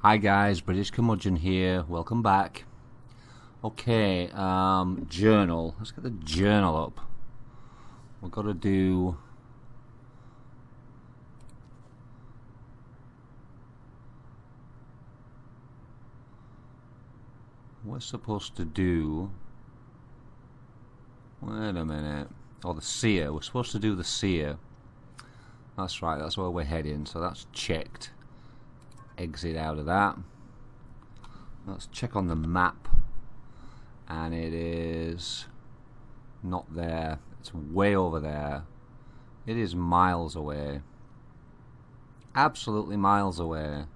Hi guys, British Curmudgeon here. Welcome back. Okay, journal. Let's get the journal up. We've got to do... We're supposed to do... Wait a minute. Oh, the seer. We're supposed to do the seer. That's right, that's where we're heading. So that's checked. Exit out of that. Let's check on the map. And it is not there. It's way over there. It is miles away. Absolutely miles away.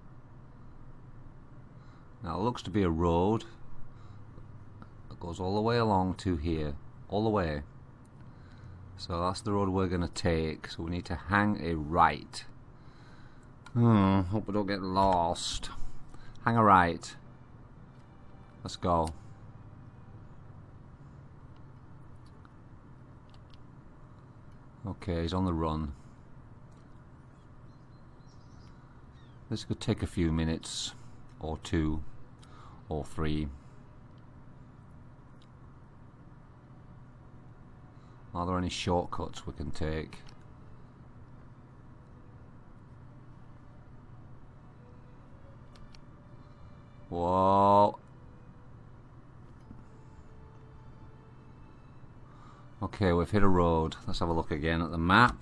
Now it looks to be a road that goes all the way along to here. All the way. So that's the road we're going to take. So we need to hang a right. Hope we don't get lost. Hang a right. Let's go. Okay, he's on the run. This could take a few minutes, or 2, or 3. Are there any shortcuts we can take? Whoa. Okay, we've hit a road. Let's have a look again at the map.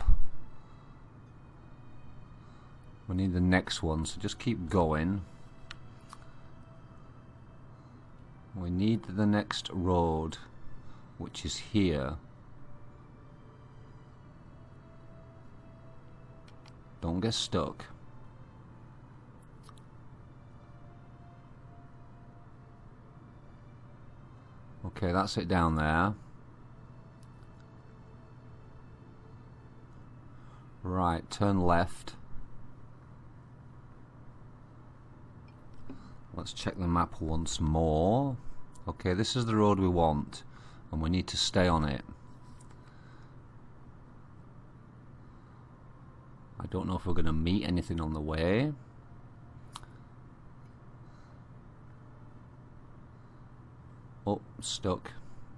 We need the next one, so just keep going. We need the next road, which is here. Don't get stuck. Okay, that's it down there. Right, turn left. Let's check the map once more. Okay, this is the road we want, and we need to stay on it. I don't know if we're going to meet anything on the way. Oh, stuck.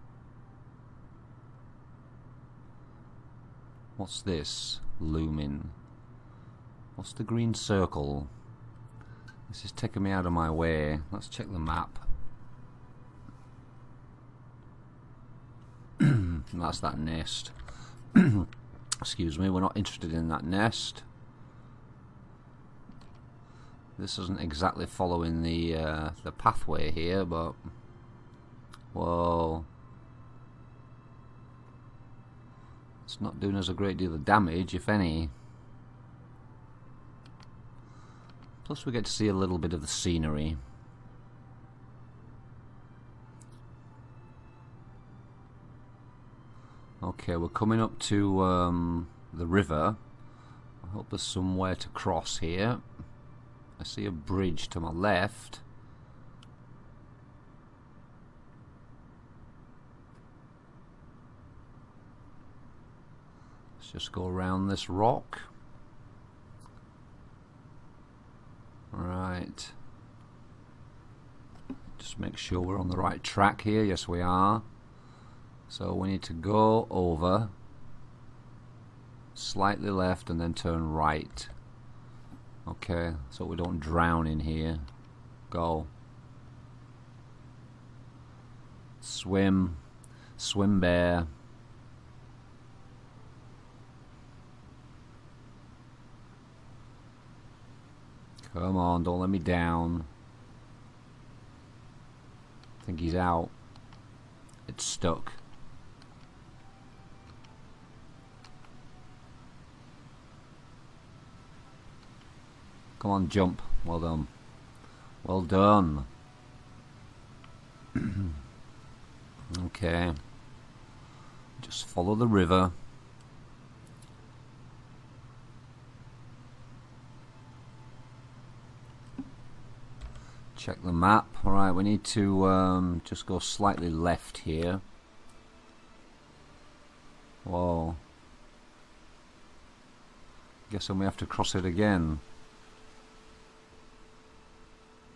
What's this? Looming. What's the green circle? This is taking me out of my way. Let's check the map. That's that nest. Excuse me, we're not interested in that nest. This isn't exactly following the pathway here, but... Whoa. It's not doing us a great deal of damage, if any. Plus we get to see a little bit of the scenery. Okay, we're coming up to the river. I hope there's somewhere to cross here. I see a bridge to my left. Let's just go around this rock. Right. Just make sure we're on the right track here. Yes, we are. So we need to go over, slightly left, and then turn right. Okay, so we don't drown in here. Go. Swim. Swim, bear. Come on, don't let me down. I think he's out. It's stuck. Come on, jump. Well done. Well done. Okay. Just follow the river. Check the map. Alright, we need to just go slightly left here. Whoa. Guessing we have to cross it again.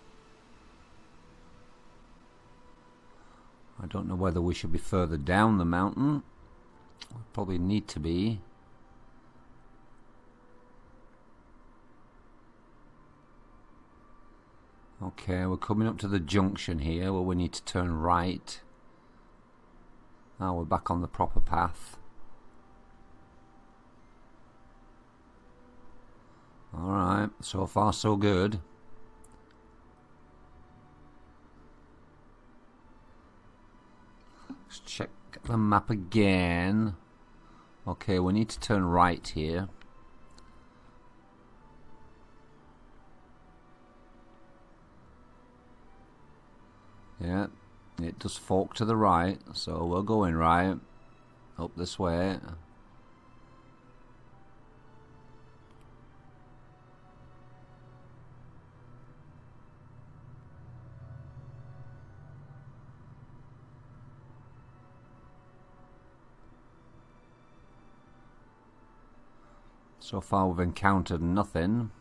don't know whether we should be further down the mountain. We probably need to be. Okay, we're coming up to the junction here where we need to turn right. Now we're back on the proper path. Alright, so far so good. Let's check the map again. Okay, we need to turn right here. Yeah, it does fork to the right, so we're going right up this way. So far we've encountered nothing.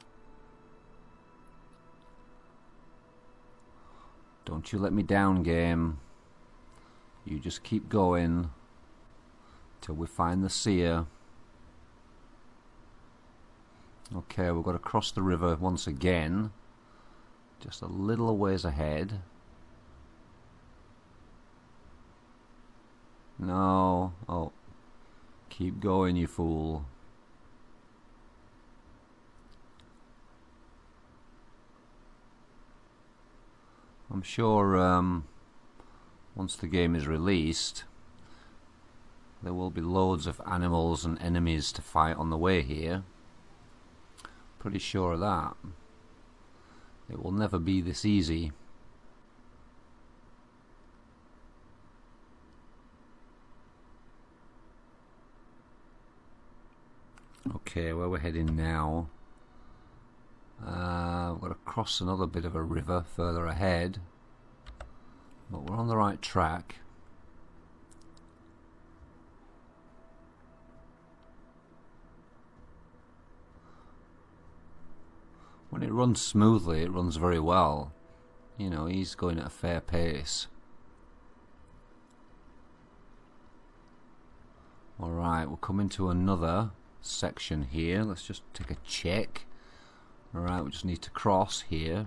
Don't you let me down, game. You just keep going till we find the seer. Okay, we've got to cross the river once again. Just a little ways ahead. No. Oh. Keep going, you fool. I'm sure once the game is released, there will be loads of animals and enemies to fight on the way here. Pretty sure of that. It will never be this easy. Okay, where we're heading now. We've got to cross another bit of a river further ahead, but we're on the right track. When it runs smoothly, it runs very well. You know, he's going at a fair pace. Alright, we're coming to another section here. Let's just take a check. Alright, we just need to cross here.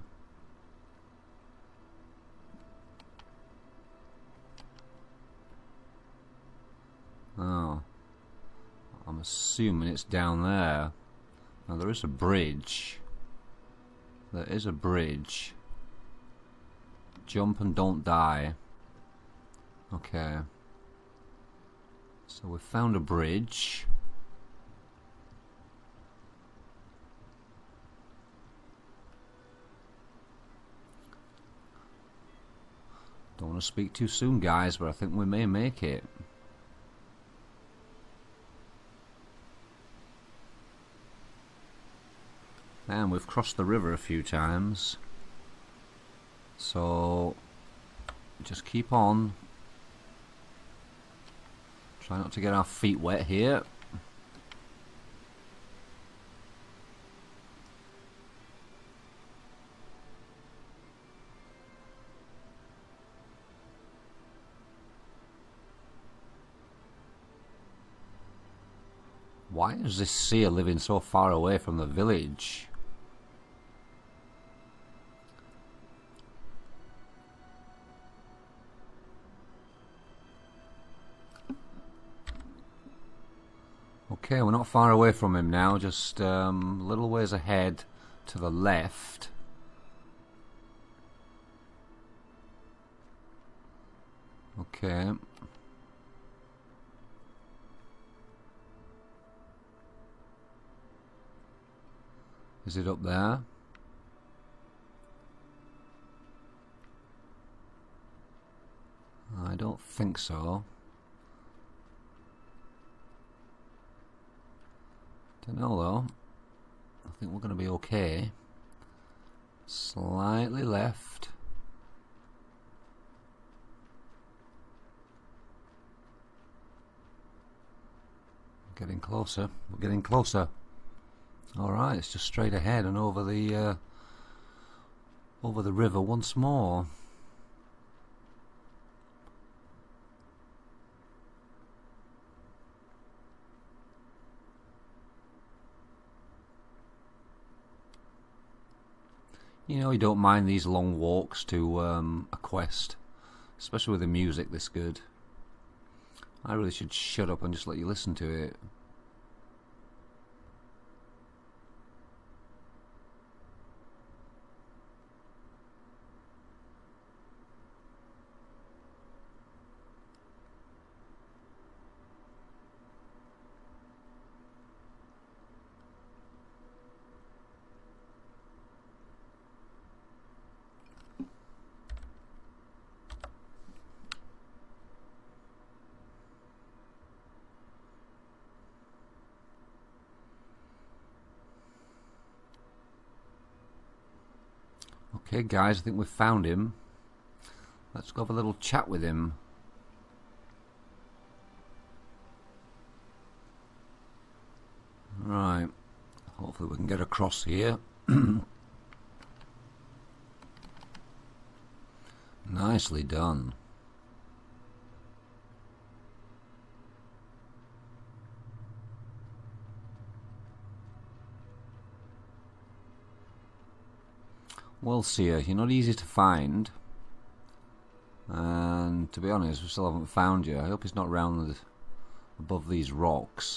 Oh. I'm assuming it's down there. Now there is a bridge. There is a bridge. Jump and don't die. Okay. So we found a bridge. Don't want to speak too soon, guys, but I think we may make it. And we've crossed the river a few times. So just keep on. Try not to get our feet wet here. Why is this seer living so far away from the village? Okay, we're not far away from him now, just a little ways ahead to the left. Okay. Is it up there? I don't think so. Don't know though. I think we're going to be okay. Slightly left. Getting closer. We're getting closer. Alright, it's just straight ahead and over the river once more. You know, you don't mind these long walks to a quest, especially with the music this good. I really should shut up and just let you listen to it. Okay guys, I think we've found him. Let's go have a little chat with him. Right, hopefully we can get across here. Nicely done. Well, Seer, you're not easy to find, and to be honest, we still haven't found you. I hope he's not round above these rocks.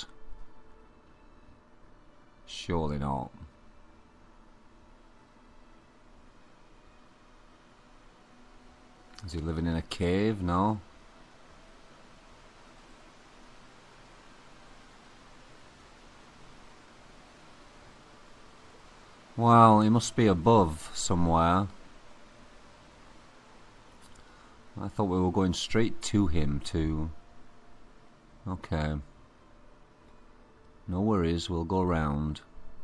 Surely not. Is he living in a cave? No. Well, he must be above somewhere. I thought we were going straight to him too. Okay. No worries, we'll go round.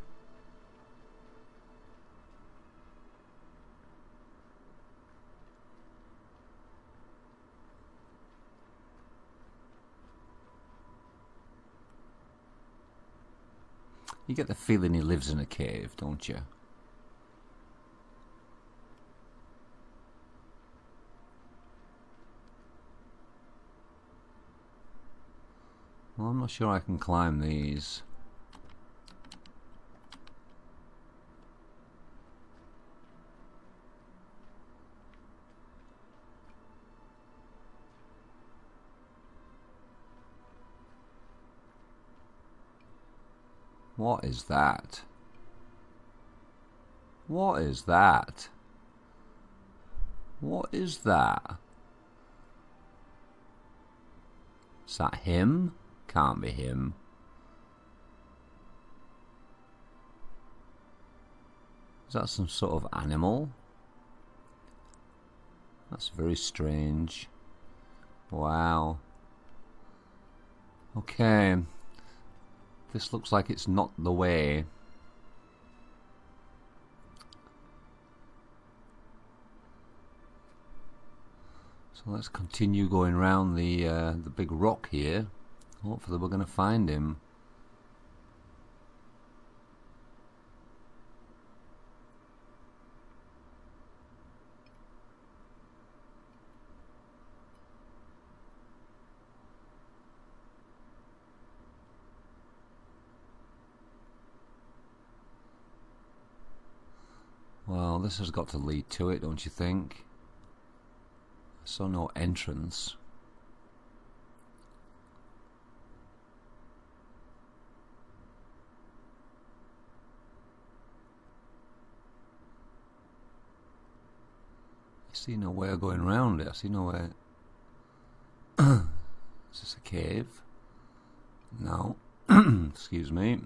You get the feeling he lives in a cave, don't you? Well, I'm not sure I can climb these. What is that? What is that? What is that? Is that him? Can't be him. Is that some sort of animal? That's very strange. Wow. Okay. This looks like it's not the way. So let's continue going around the big rock here. Hopefully we're going to find him. Well, this has got to lead to it, don't you think? I saw no entrance. I see no way of going around it. I see no way. Is this a cave? No. Excuse me.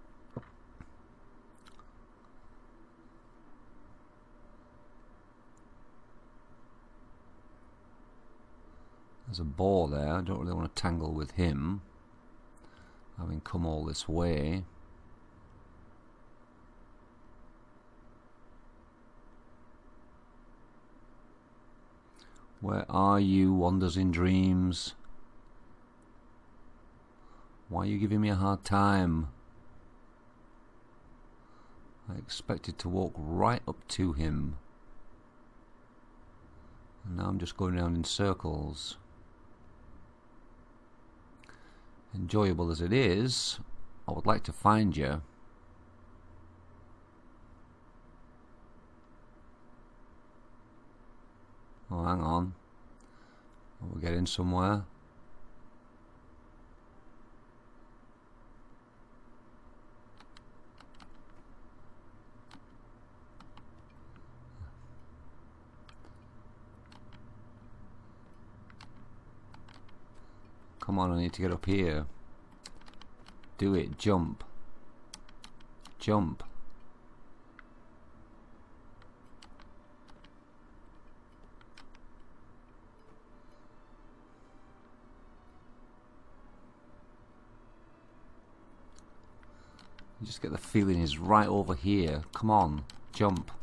There's a boar there. I don't really want to tangle with him, having come all this way. Where are you, Wanders in Dreams? Why are you giving me a hard time? I expected to walk right up to him, and now I'm just going around in circles. Enjoyable as it is, I would like to find you. hang on. We're getting somewhere. Come on, I need to get up here. Do it, jump. Jump. You just get the feeling he's right over here. Come on, jump.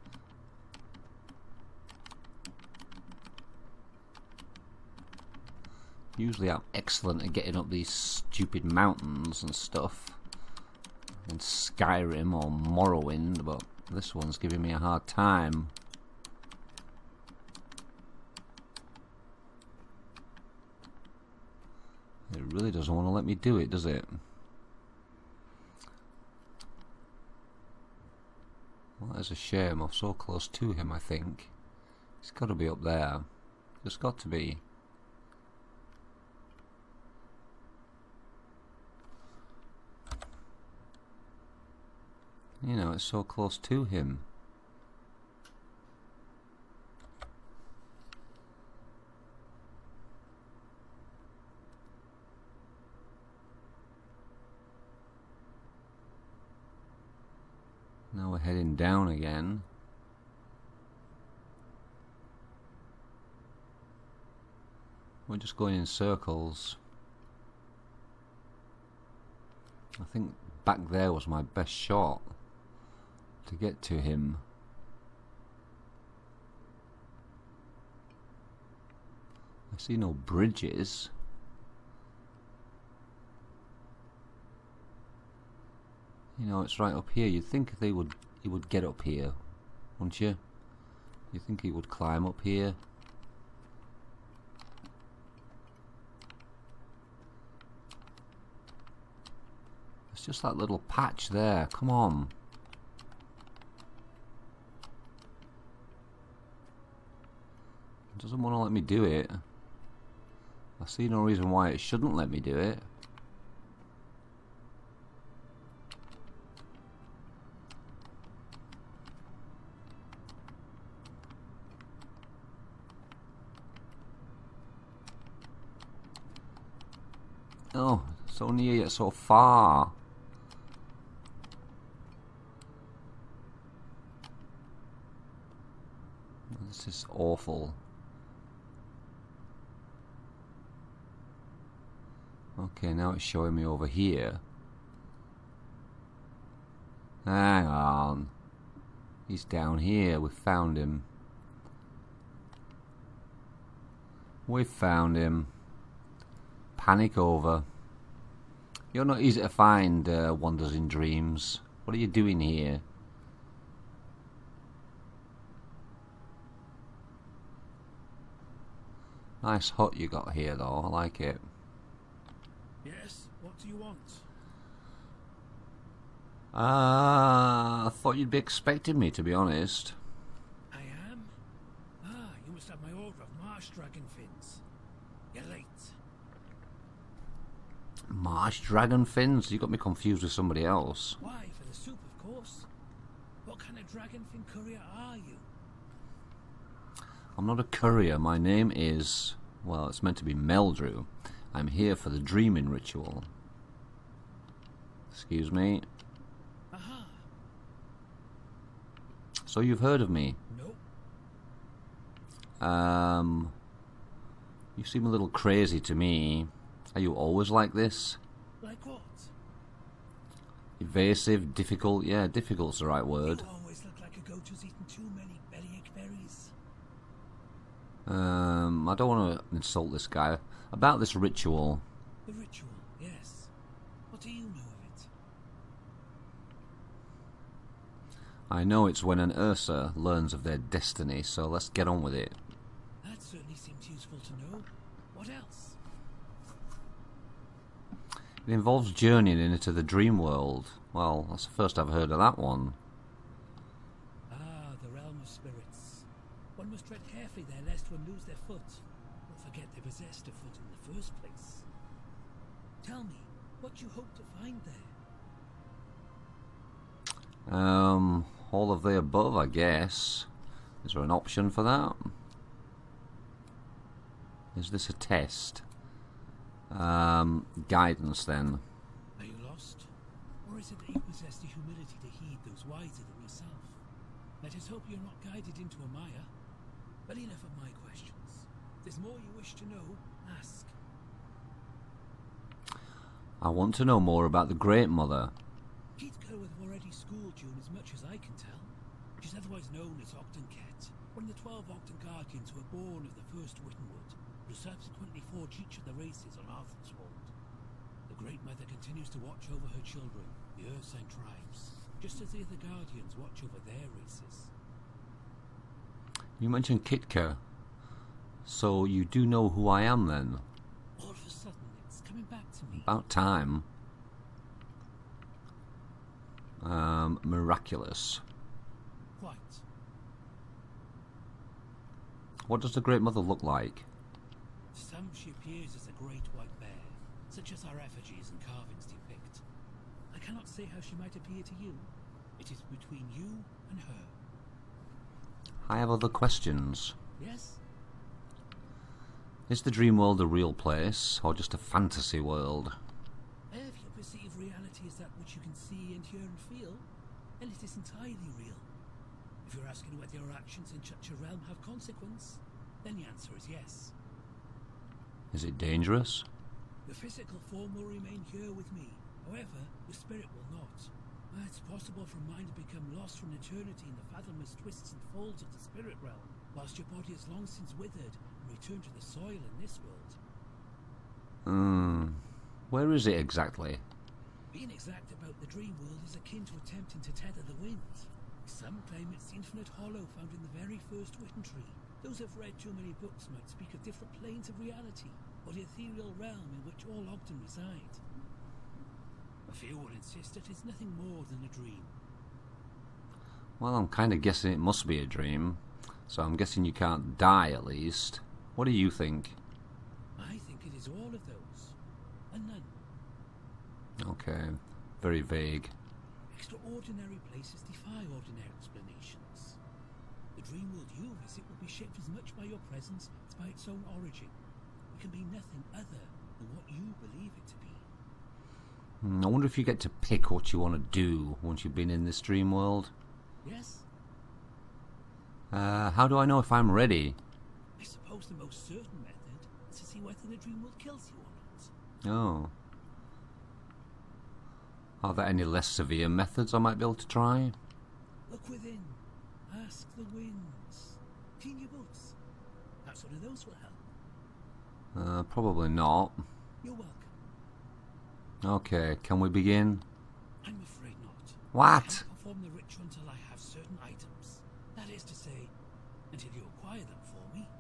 Usually I'm excellent at getting up these stupid mountains and stuff in Skyrim or Morrowind, but this one's giving me a hard time. It really doesn't want to let me do it, does it? Well, that's a shame. I'm so close to him, I think. He's got to be up there. There's got to be. You know, it's so close to him. Now we're heading down again. We're just going in circles. I think back there was my best shot to get to him. I see no bridges. You know, it's right up here. You'd think he would get up here, wouldn't you? You think he would climb up here? It's just that little patch there. Come on. It doesn't want to let me do it. I see no reason why it shouldn't let me do it. Oh, so near yet so far. This is awful. Okay, now it's showing me over here. Hang on. He's down here. We found him. We found him. Panic over. You're not easy to find, Wanders in Dreams. What are you doing here? Nice hut you got here though, I like it. Yes, what do you want? I thought you'd be expecting me, to be honest. I am? Ah, you must have my order of marsh dragon fins. You're late. Marsh dragon fins? You got me confused with somebody else. Why, for the soup, of course. What kind of dragon fin courier are you? I'm not a courier. My name is... well, it's meant to be Meldrew. I'm here for the dreaming ritual. Excuse me. Aha. So you've heard of me? Nope. You seem a little crazy to me. Are you always like this? Like what? Evasive, difficult? Yeah, difficult's the right word. You always look like a goat who's eaten too many bellyache berries. I don't want to insult this guy. About this ritual. The ritual, yes. What do you know of it? I know it's when an Ursa learns of their destiny, so let's get on with it. That certainly seems useful to know. What else? It involves journeying into the dream world. Well, that's the first I've heard of that one. Ah, the realm of spirits. One must tread carefully there lest one lose their foot, or forget they possessed a foot in the first place. Tell me, what you hope to find there? All of the above, I guess. Is there an option for that? Is this a test? Guidance then. Are you lost? Or is it that you possess the humility to heed those wiser than yourself? Let us hope you're not guided into a mire. But enough of my questions. If there's more you wish to know, ask. I want to know more about the Great Mother. Keith Kilworth already schooled you in as much as I can tell. She's otherwise known as Ogden Ket, one of the 12 Ogden Guardians who were born of the first Wittenwood, who subsequently forged each of the races on Arthur'swold. The Great Mother continues to watch over her children, the Ursine tribes, just as the other Guardians watch over their races. You mentioned Kitka, so you do know who I am then? All of a sudden, it's coming back to me. About time. Miraculous. Quite. What does the Great Mother look like? To some, she appears as a great white bear, such as our effigies and carvings depict. I cannot say how she might appear to you. It is between you and her. I have other questions. Yes? Is the dream world a real place, or just a fantasy world? If you perceive reality as that which you can see and hear and feel, then it is entirely real. If you're asking whether your actions in such a realm have consequence, then the answer is yes. Is it dangerous? The physical form will remain here with me. However, the spirit will not. It's possible for mind to become lost from eternity in the fathomless twists and folds of the spirit realm, whilst your body has long since withered and returned to the soil in this world. Where is it exactly? Being exact about the dream world is akin to attempting to tether the wind. Some claim it's the infinite hollow found in the very first Witten tree. Those who have read too many books might speak of different planes of reality, or the ethereal realm in which all Ogden reside. A few will insist that it's nothing more than a dream. Well, I'm kind of guessing it must be a dream, so I'm guessing you can't die at least. What do you think? I think it is all of those, and none. Okay, very vague. Extraordinary places defy ordinary explanations. The dream world you visit will be shaped as much by your presence as by its own origin. It can be nothing other than what you believe it to be. I wonder if you get to pick what you want to do once you've been in this dream world. Yes? How do I know if I'm ready? I suppose the most certain method is to see whether the dream world kills you or not. Oh. Are there any less severe methods I might be able to try? Look within. Ask the winds. Clean your boots. Perhaps one of those will help. Probably not. You're welcome. Okay, can we begin? I'm afraid not. What? I can't perform the ritual until I have certain items. That is to say, until you acquire them for me.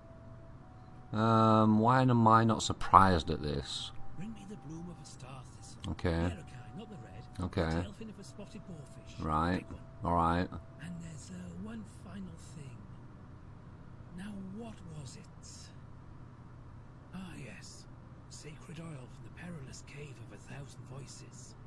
Why am I not surprised at this? Bring me the bloom of a star thistle. Okay. The Ericai, not the red. Okay. The tailfin of a spotted boarfish. Right. Big one. Alright. And there's one final thing. Now, what was it? Ah, yes. Sacred oil from the perilous cave of 1,000 voices.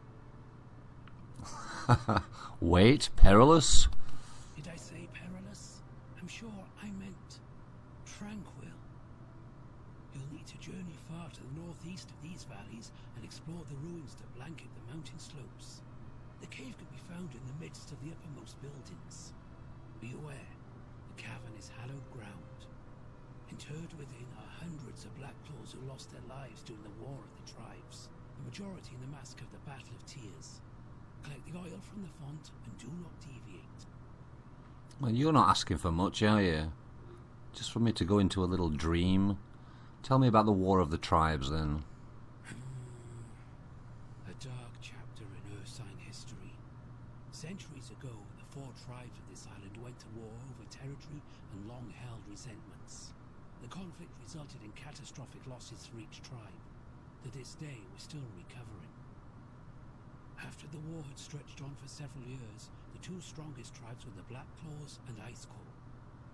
Wait, perilous? Did I say perilous? I'm sure I meant tranquil. You'll need to journey far to the northeast of these valleys and explore the ruins that blanket the mountain slopes. The cave can be found in the midst of the uppermost buildings. Be aware, the cavern is hallowed ground. Interred within are hundreds of Blackclaws who lost their lives during the War of the Tribes, the majority in the massacre of the Battle of Tears. Collect the oil from the font and do not deviate. Well, you're not asking for much, are you? Just for me to go into a little dream? Tell me about the War of the Tribes, then. A dark chapter in Ursine history. Centuries ago, the 4 tribes of this island went to war over territory and long-held resentments. The conflict resulted in catastrophic losses for each tribe. To this day, we're still recovering. After the war had stretched on for several years, the 2 strongest tribes were the Blackclaws and Icecaw.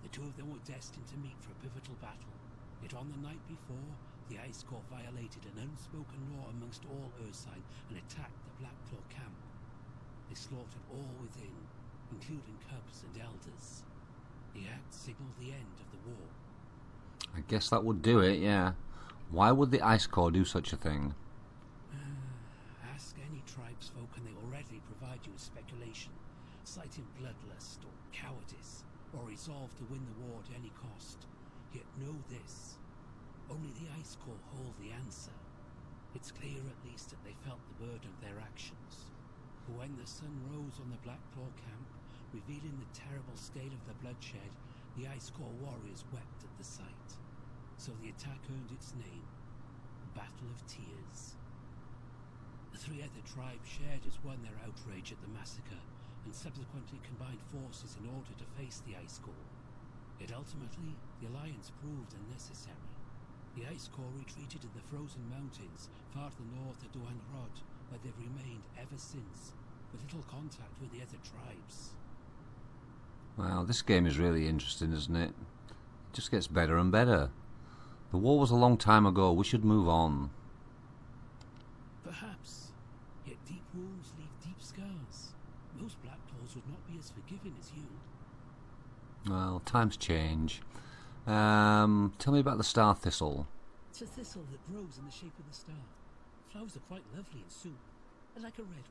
The two of them were destined to meet for a pivotal battle. Yet on the night before, the Ice Court violated an unspoken law amongst all Ursine and attacked the Blackclaw camp. They slaughtered all within, including cubs and elders. The act signaled the end of the war. I guess that would do it, yeah. Why would the Ice Corps do such a thing? Ask any tribesfolk and they will readily provide you with speculation, citing bloodlust or cowardice, or resolve to win the war at any cost. Yet know this, only the Ice Corps hold the answer. It's clear at least that they felt the burden of their actions. For when the sun rose on the Blackclaw camp, revealing the terrible scale of the bloodshed, the Ice Corps warriors wept at the sight. So the attack earned its name, Battle of Tears. The three other tribes shared as one their outrage at the massacre, and subsequently combined forces in order to face the Ice Corps. Yet ultimately, the alliance proved unnecessary. The Ice Corps retreated in the frozen mountains, far to the north of Duan Rod, where they've remained ever since, with little contact with the other tribes. Well, this game is really interesting, isn't it? It just gets better and better. The war was a long time ago, we should move on. Perhaps, yet deep wounds leave deep scars. Most Blackclaws would not be as forgiving as you. Well, times change. Tell me about the star thistle. It's a thistle that grows in the shape of the star. Flowers are quite lovely and soup. I like a red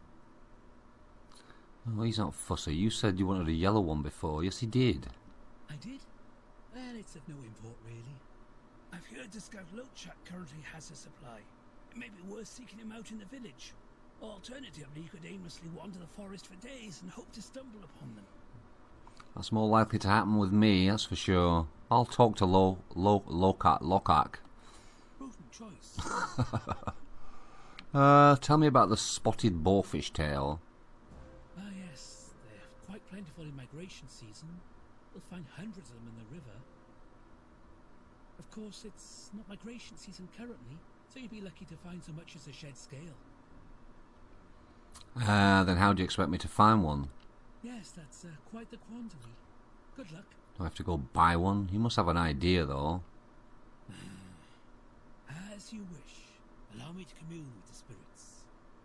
one. Oh, he's not fussy. You said you wanted a yellow one before. Yes, he did. I did? Well, it's of no import, really. I've heard the Scout Lochak currently has a supply. It may be worth seeking him out in the village. Alternatively, you could aimlessly wander the forest for days and hope to stumble upon them. That's more likely to happen with me, that's for sure. I'll talk to Lokak. Prudent choice. Tell me about the spotted boarfish tail. Ah, yes. They're quite plentiful in migration season. You'll find hundreds of them in the river. Of course, it's not migration season currently, so you'd be lucky to find so much as a shed scale. Then how do you expect me to find one? Yes, that's quite the quandary. Good luck. Do I have to go buy one? You must have an idea, though. As you wish. Allow me to commune with the spirits.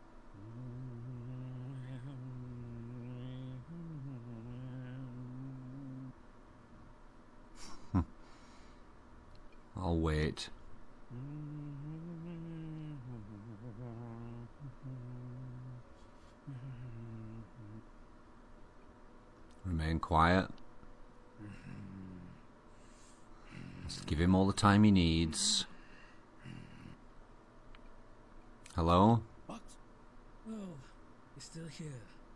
I'll wait. Remain quiet. Let's give him all the time he needs. Hello? What? Oh, you're still here.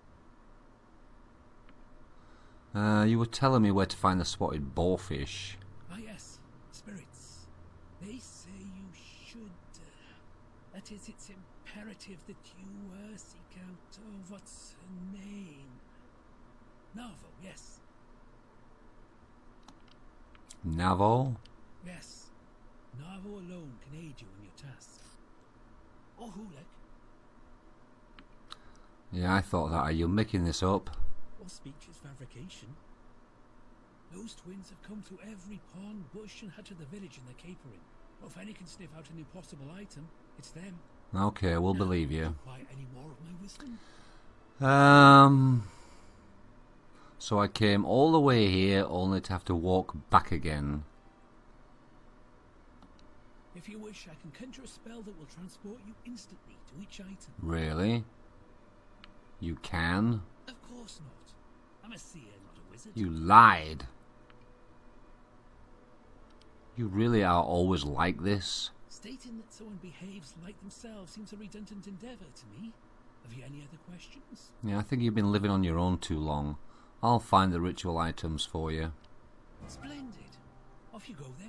You were telling me where to find the spotted boarfish. Ah, yes. Spirits. They say you should. That is, it's imperative that you seek out. Oh, what's her name? Navo, yes. Navo? Yes. Navo alone can aid you in your task. Or Hulek. Yeah, I thought that. Are you making this up? Or speeches fabrication. Those twins have come through every pond, bush and hut of the village in their capering. Well, if any can sniff out an impossible item, it's them. Okay, we'll believe you. Require any more of my wisdom? So I came all the way here only to have to walk back again. If you wish, I can conjure a spell that will transport you instantly to each item. Really? You can? Of course not. I'm a seer, not a wizard. You lied. You really are always like this? Stating that someone behaves like themselves seems a redundant endeavour to me. Have you any other questions? Yeah, I think you've been living on your own too long. I'll find the ritual items for you. Splendid. Off you go then.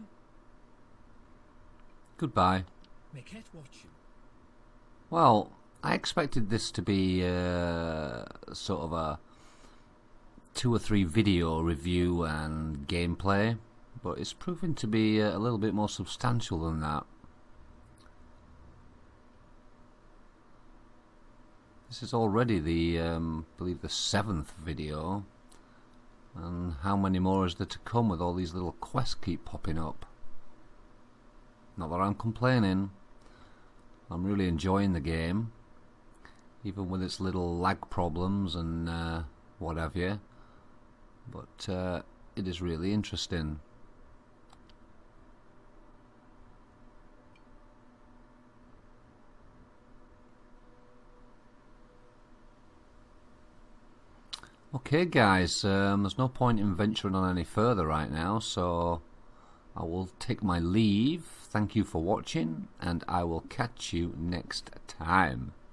Goodbye. Maquette watch you. Well, I expected this to be sort of a 2 or 3 video review and gameplay, but it's proving to be a little bit more substantial than that. This is already the, I believe the 7th video. And how many more is there to come with all these little quests keep popping up? Not that I'm complaining. I'm really enjoying the game, even with its little lag problems and what have you. But it is really interesting. Okay guys, there's no point in venturing on any further right now, so I will take my leave. Thank you for watching, and I will catch you next time.